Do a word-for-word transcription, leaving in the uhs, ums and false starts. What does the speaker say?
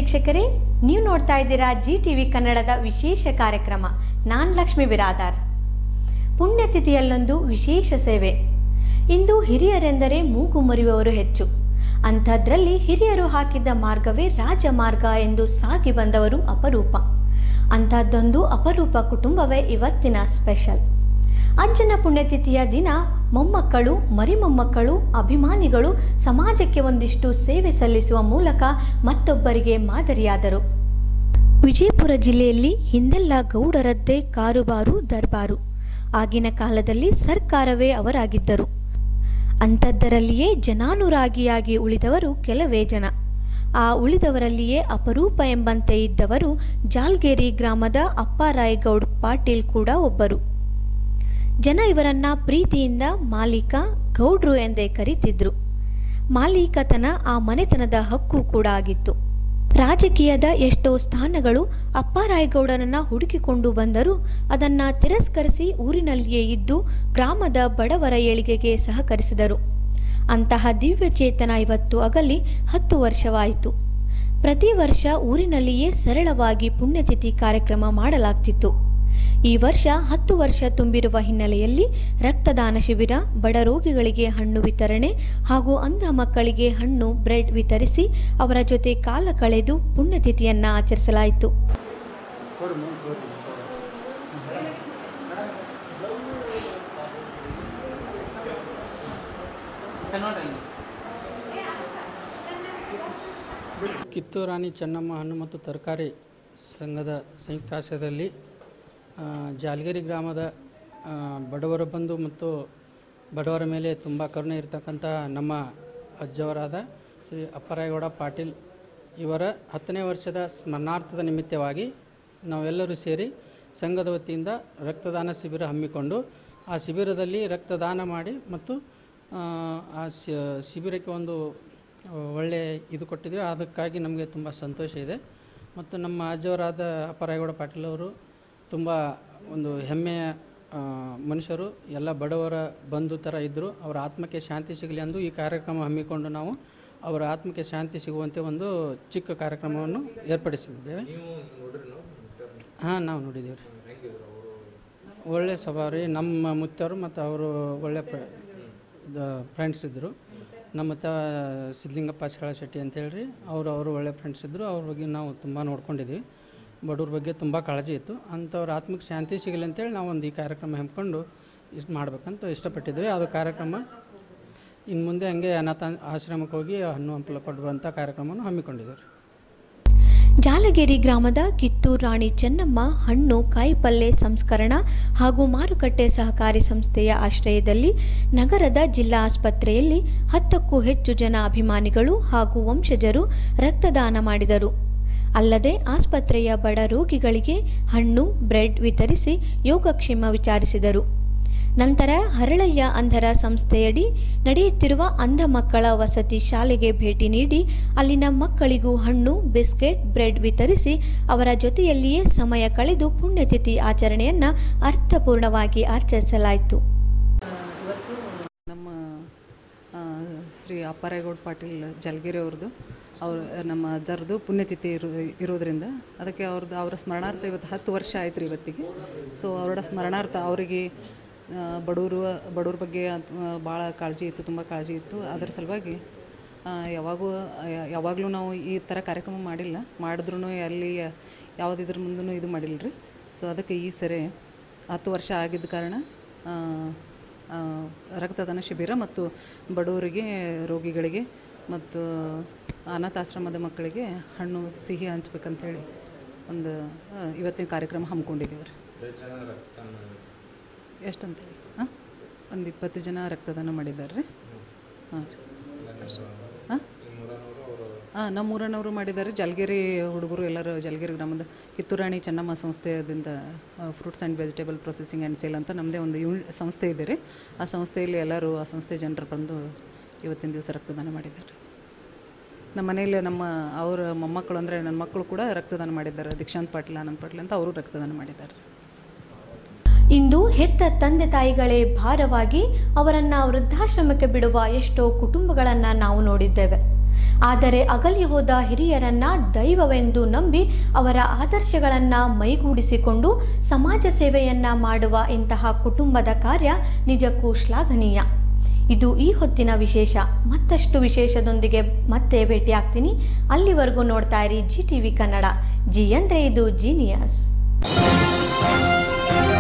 ವೀಕ್ಷಕರೇ, ನೀವು ನೋಡ್ತಾ ಇದ್ದೀರಾ ಜಿ ಟಿವಿ ಕನ್ನಡದ ವಿಶೇಷ ಕಾರ್ಯಕ್ರಮ. ನಾನು ಲಕ್ಷ್ಮಿ ಬಿರಾದಾರ್. ಪುಣ್ಯತಿಥಿಯಲ್ಲೊಂದು ವಿಶೇಷ ಸೇವೆ. ಇಂದು ಹಿರಿಯರೆಂದರೆ ಮೂಗು ಮುರಿಯುವವರು ಹೆಚ್ಚು. ಅಂಥದ್ರಲ್ಲಿ ಹಿರಿಯರು ಹಾಕಿದ್ದ ಮಾರ್ಗವೇ ರಾಜಮಾರ್ಗ ಎಂದು ಸಾಗಿ ಬಂದವರು ಅಪರೂಪ. ಅಂಥದ್ದೊಂದು ಅಪರೂಪ ಕುಟುಂಬವೇ ಇವತ್ತಿನ ಸ್ಪೆಷಲ್. ಅಜ್ಜನ ಪುಣ್ಯತಿಥಿಯ ದಿನ ಮೊಮ್ಮಕ್ಕಳು, ಮರಿಮೊಮ್ಮಕ್ಕಳು, ಅಭಿಮಾನಿಗಳು ಸಮಾಜಕ್ಕೆ ಒಂದಿಷ್ಟು ಸೇವೆ ಸಲ್ಲಿಸುವ ಮೂಲಕ ಮತ್ತೊಬ್ಬರಿಗೆ ಮಾದರಿಯಾದರು. ವಿಜಯಪುರ ಜಿಲ್ಲೆಯಲ್ಲಿ ಹಿಂದೆಲ್ಲ ಗೌಡರದ್ದೇ ಕಾರುಬಾರು ದರ್ಬಾರು. ಆಗಿನ ಕಾಲದಲ್ಲಿ ಸರ್ಕಾರವೇ ಅವರಾಗಿದ್ದರು. ಅಂಥದ್ದರಲ್ಲಿಯೇ ಜನಾನುರಾಗಿಯಾಗಿ ಉಳಿದವರು ಕೆಲವೇ ಜನ. ಆ ಉಳಿದವರಲ್ಲಿಯೇ ಅಪರೂಪ ಎಂಬಂತೆ ಇದ್ದವರು ಜಾಲ್ಗೇರಿ ಗ್ರಾಮದ ಅಪ್ಪಾರಾಯಗೌಡ್ ಪಾಟೀಲ್ ಕೂಡ ಒಬ್ಬರು. ಜನ ಇವರನ್ನ ಪ್ರೀತಿಯಿಂದ ಮಾಲೀಕ, ಗೌಡ್ರು ಎಂದೇ ಕರೀತಿದ್ರು. ಮಾಲೀಕತನ ಆ ಮನೆತನದ ಹಕ್ಕು ಕೂಡ ಆಗಿತ್ತು. ರಾಜಕೀಯದ ಎಷ್ಟೋ ಸ್ಥಾನಗಳು ಅಪ್ಪಾರಾಯಗೌಡರನ್ನ ಹುಡುಕಿಕೊಂಡು ಬಂದರೂ ಅದನ್ನ ತಿರಸ್ಕರಿಸಿ ಊರಿನಲ್ಲಿಯೇ ಇದ್ದು ಗ್ರಾಮದ ಬಡವರ ಏಳಿಗೆಗೆ ಸಹಕರಿಸಿದರು. ಅಂತಹ ದಿವ್ಯಚೇತನ ಇವತ್ತು ಅಗಲಿ ಹತ್ತು ವರ್ಷವಾಯಿತು. ಪ್ರತಿ ವರ್ಷ ಊರಿನಲ್ಲಿಯೇ ಸರಳವಾಗಿ ಪುಣ್ಯತಿಥಿ ಕಾರ್ಯಕ್ರಮ ಮಾಡಲಾಗ್ತಿತ್ತು. ಈ ವರ್ಷ ಹತ್ತು ವರ್ಷ ತುಂಬಿರುವ ಹಿನ್ನೆಲೆಯಲ್ಲಿ ರಕ್ತದಾನ ಶಿಬಿರ, ಬಡ ರೋಗಿಗಳಿಗೆ ಹಣ್ಣು ವಿತರಣೆ ಹಾಗೂ ಅಂಧ ಮಕ್ಕಳಿಗೆ ಹಣ್ಣು, ಬ್ರೆಡ್ ವಿತರಿಸಿ ಅವರ ಜೊತೆ ಕಾಲ ಕಳೆದು ಪುಣ್ಯತಿಥಿಯನ್ನ ಆಚರಿಸಲಾಯಿತು. ಕಿತ್ತೂರು ರಾಣಿ ಚೆನ್ನಮ್ಮ ಹಣ್ಣು ಮತ್ತು ತರಕಾರಿ ಸಂಘದ ಸಂಯುಕ್ತಾಶ್ರಯದಲ್ಲಿ ಜಾಲ್ಗೇರಿ ಗ್ರಾಮದ ಬಡವರ ಬಂಧು ಮತ್ತು ಬಡವರ ಮೇಲೆ ತುಂಬ ಕರುಣೆ ಇರತಕ್ಕಂಥ ನಮ್ಮ ಅಜ್ಜವರಾದ ಶ್ರೀ ಅಪ್ಪಾರಾಯಗೌಡ ಪಾಟೀಲ್ ಇವರ ಹತ್ತನೇ ವರ್ಷದ ಸ್ಮರಣಾರ್ಥದ ನಿಮಿತ್ತವಾಗಿ ನಾವೆಲ್ಲರೂ ಸೇರಿ ಸಂಘದ ವತಿಯಿಂದ ರಕ್ತದಾನ ಶಿಬಿರ ಹಮ್ಮಿಕೊಂಡು ಆ ಶಿಬಿರದಲ್ಲಿ ರಕ್ತದಾನ ಮಾಡಿ ಮತ್ತು ಆ ಶಿಬಿರಕ್ಕೆ ಒಂದು ಒಳ್ಳೆಯ ಇದು ಕೊಟ್ಟಿದ್ದೀವಿ. ಅದಕ್ಕಾಗಿ ನಮಗೆ ತುಂಬ ಸಂತೋಷ ಇದೆ. ಮತ್ತು ನಮ್ಮ ಅಜ್ಜವರಾದ ಅಪ್ಪಾರಾಯಗೌಡ ಪಾಟೀಲ್ ಅವರು ತುಂಬ ಒಂದು ಹೆಮ್ಮೆಯ ಮನುಷ್ಯರು. ಎಲ್ಲ ಬಡವರ ಬಂಧು ಥರ ಇದ್ದರು. ಅವರ ಆತ್ಮಕ್ಕೆ ಶಾಂತಿ ಸಿಗಲಿ ಎಂದು ಈ ಕಾರ್ಯಕ್ರಮ ಹಮ್ಮಿಕೊಂಡು ನಾವು ಅವರ ಆತ್ಮಕ್ಕೆ ಶಾಂತಿ ಸಿಗುವಂತೆ ಒಂದು ಚಿಕ್ಕ ಕಾರ್ಯಕ್ರಮವನ್ನು ಏರ್ಪಡಿಸಿದ್ದೇವೆ. ಹಾಂ, ನಾವು ನೋಡಿದ್ದೇವೆ ರೀ. ಒಳ್ಳೆಯ ಸ್ವಭಾವ ರೀ. ನಮ್ಮ ಮುತ್ತವರು ಮತ್ತು ಅವರು ಒಳ್ಳೆಯ ಫ್ರೆಂಡ್ಸ್ ಇದ್ದರು. ನಮ್ಮ ತ ಸಿದ್ಧಲಿಂಗಪ್ಪ ಶಾಳ ಶೆಟ್ಟಿ ಅಂತೇಳಿ ಅವರು ಅವರು ಒಳ್ಳೆಯ ಫ್ರೆಂಡ್ಸ್ ಇದ್ದರು. ಅವ್ರ ಬಗ್ಗೆ ನಾವು ತುಂಬ ನೋಡ್ಕೊಂಡಿದ್ವಿ. ಬಡವ್ರ ಬಗ್ಗೆ ತುಂಬ ಕಾಳಜಿ ಇತ್ತು. ಅಂಥವ್ರ ಆತ್ಮಕ್ಕೆ ಶಾಂತಿ ಸಿಗಲಿ ಅಂತೇಳಿ ನಾವು ಒಂದು ಈ ಕಾರ್ಯಕ್ರಮ ಹಮ್ಮಿಕೊಂಡು ಇಷ್ಟು ಮಾಡ್ಬೇಕಂತ ಇಷ್ಟಪಟ್ಟಿದ್ವಿ. ಅದು ಕಾರ್ಯಕ್ರಮ ಇನ್ನು ಮುಂದೆ ಹಂಗೆ ಅನಾಥ ಆಶ್ರಮಕ್ಕೆ ಹೋಗಿ ಹಣ್ಣು ಹಂಪಲ ಕೊಡುವಂಥ ಕಾರ್ಯಕ್ರಮವನ್ನು ಹಮ್ಮಿಕೊಂಡಿದ್ದೇವೆ. ಜಾಲಗೇರಿ ಗ್ರಾಮದ ಕಿತ್ತೂರು ರಾಣಿ ಚೆನ್ನಮ್ಮ ಹಣ್ಣು ಕಾಯಿಪಲ್ಲೆ ಸಂಸ್ಕರಣಾ ಹಾಗೂ ಮಾರುಕಟ್ಟೆ ಸಹಕಾರಿ ಸಂಸ್ಥೆಯ ಆಶ್ರಯದಲ್ಲಿ ನಗರದ ಜಿಲ್ಲಾ ಆಸ್ಪತ್ರೆಯಲ್ಲಿ ಹತ್ತಕ್ಕೂ ಹೆಚ್ಚು ಜನ ಅಭಿಮಾನಿಗಳು ಹಾಗೂ ವಂಶಜರು ರಕ್ತದಾನ ಮಾಡಿದರು. ಅಲ್ಲದೆ ಆಸ್ಪತ್ರೆಯ ಬಡ ರೋಗಿಗಳಿಗೆ ಹಣ್ಣು, ಬ್ರೆಡ್ ವಿತರಿಸಿ ಯೋಗಕ್ಷೇಮ ವಿಚಾರಿಸಿದರು. ನಂತರ ಹರಳಯ್ಯ ಅಂಧರ ಸಂಸ್ಥೆಯಡಿ ನಡೆಯುತ್ತಿರುವ ಅಂಧ ಮಕ್ಕಳ ವಸತಿ ಶಾಲೆಗೆ ಭೇಟಿ ನೀಡಿ ಅಲ್ಲಿನ ಮಕ್ಕಳಿಗೂ ಹಣ್ಣು, ಬಿಸ್ಕೆಟ್, ಬ್ರೆಡ್ ವಿತರಿಸಿ ಅವರ ಜೊತೆಯಲ್ಲಿಯೇ ಸಮಯ ಕಳೆದು ಪುಣ್ಯತಿಥಿ ಆಚರಣೆಯನ್ನು ಅರ್ಥಪೂರ್ಣವಾಗಿ ಆಚರಿಸಲಾಯಿತು. ನಮ್ಮ ಶ್ರೀ ಅಪ್ಪಾರಾಯಗೌಡ ಪಾಟೀಲ್ ಜಾಲ್ಗೇರಿ ಅವ್ರದ್ದು ಅವರು ನಮ್ಮ ಅಜ್ಜರದು ಪುಣ್ಯತಿಥಿ ಇರೋ ಇರೋದ್ರಿಂದ ಅದಕ್ಕೆ ಅವ್ರದ್ದು ಅವರ ಸ್ಮರಣಾರ್ಥ ಇವತ್ತು ಹತ್ತು ವರ್ಷ ಆಯ್ತು ರೀ ಇವತ್ತಿಗೆ. ಸೊ ಅವರ ಸ್ಮರಣಾರ್ಥ ಅವರಿಗೆ ಬಡವರು ಬಡವ್ರ ಬಗ್ಗೆ ಭಾಳ ಕಾಳಜಿ ಇತ್ತು, ತುಂಬ ಕಾಳಜಿ ಇತ್ತು. ಅದರ ಸಲುವಾಗಿ ಯಾವಾಗೂ ಯಾವಾಗಲೂ ನಾವು ಈ ಥರ ಕಾರ್ಯಕ್ರಮ ಮಾಡಿಲ್ಲ. ಮಾಡಿದ್ರೂ ಅಲ್ಲಿ ಯಾವುದಿದ್ರ ಮುಂದೂ ಇದು ಮಾಡಿಲ್ಲ ರೀ. ಸೊ ಅದಕ್ಕೆ ಈ ಸರಿ ಹತ್ತು ವರ್ಷ ಆಗಿದ್ದ ಕಾರಣ ರಕ್ತದಾನ ಶಿಬಿರ ಮತ್ತು ಬಡವರಿಗೆ, ರೋಗಿಗಳಿಗೆ ಮತ್ತು ಅನಾಥಾಶ್ರಮದ ಮಕ್ಕಳಿಗೆ ಹಣ್ಣು, ಸಿಹಿ ಹಂಚ್ಬೇಕಂತೇಳಿ ಒಂದು ಇವತ್ತಿನ ಕಾರ್ಯಕ್ರಮ ಹಮ್ಮಿಕೊಂಡಿದ್ದೀವಿ ರೀ. ಎಷ್ಟಂತೇಳಿ ಹಾಂ ಒಂದು ಇಪ್ಪತ್ತು ಜನ ರಕ್ತದಾನ ಮಾಡಿದ್ದಾರೆ ರೀ. ಹಾಂ ಹಾಂ ಹಾಂ ನಮ್ಮ ಊರನವರು ಮಾಡಿದ್ದಾರೆ. ಜಾಲ್ಗೇರಿ ಹುಡುಗರು ಎಲ್ಲರೂ ಜಾಲ್ಗೇರಿ ಗ್ರಾಮದ ಕಿತ್ತೂರು ರಾಣಿ ಚೆನ್ನಮ್ಮ ಸಂಸ್ಥೆಯಿಂದ fruits and vegetable processing and sale ಅಂತ ನಮ್ಮದೇ ಒಂದು ಯೂನಿ ಸಂಸ್ಥೆ ಇದೆ ರೀ. ಆ ಸಂಸ್ಥೆಯಲ್ಲಿ ಎಲ್ಲರೂ ಆ ಸಂಸ್ಥೆ ಜನರು ಬಂದು ಇವತ್ತಿನ ದಿವಸ ರಕ್ತದಾನ ಮಾಡಿದ್ದಾರೆ. ನಮ್ಮ ಮನೆಯಲ್ಲಿ ನಮ್ಮ ಅವರ ಮೊಮ್ಮಕ್ಕಳು ಅಂದರೆ ನನ್ನ ಮಕ್ಕಳು ಕೂಡ ರಕ್ತದಾನ ಮಾಡಿದ್ದಾರೆ. ದೀಕ್ಷಾಂತ್ ಪಾಟೀಲ್, ಆನಂದ್ ಪಾಟೀಲ್ ಅಂತ ಅವರು ರಕ್ತದಾನ ಮಾಡಿದ್ದಾರೆ. ಇಂದು ಹೆತ್ತ ತಂದೆ ತಾಯಿಗಳೇ ಭಾರವಾಗಿ ಅವರನ್ನು ವೃದ್ಧಾಶ್ರಮಕ್ಕೆ ಬಿಡುವ ಎಷ್ಟೋ ಕುಟುಂಬಗಳನ್ನು ನಾವು ನೋಡಿದ್ದೇವೆ. ಆದರೆ ಅಗಲಿ ಹೋದ ಹಿರಿಯರನ್ನ ದೈವವೆಂದು ನಂಬಿ ಅವರ ಆದರ್ಶಗಳನ್ನು ಮೈಗೂಡಿಸಿಕೊಂಡು ಸಮಾಜ ಸೇವೆಯನ್ನ ಮಾಡುವ ಇಂತಹ ಕುಟುಂಬದ ಕಾರ್ಯ ನಿಜಕ್ಕೂ ಶ್ಲಾಘನೀಯ. ಇದು ಈ ಹೊತ್ತಿನ ವಿಶೇಷ. ಮತ್ತಷ್ಟು ವಿಶೇಷದೊಂದಿಗೆ ಮತ್ತೆ ಭೇಟಿಯಾಗ್ತೀನಿ. ಅಲ್ಲಿವರೆಗೂ ನೋಡ್ತಾ ಇರಿ G T V Kannada. G ಅಂದರೆ ಇದು ಜೀನಿಯಸ್.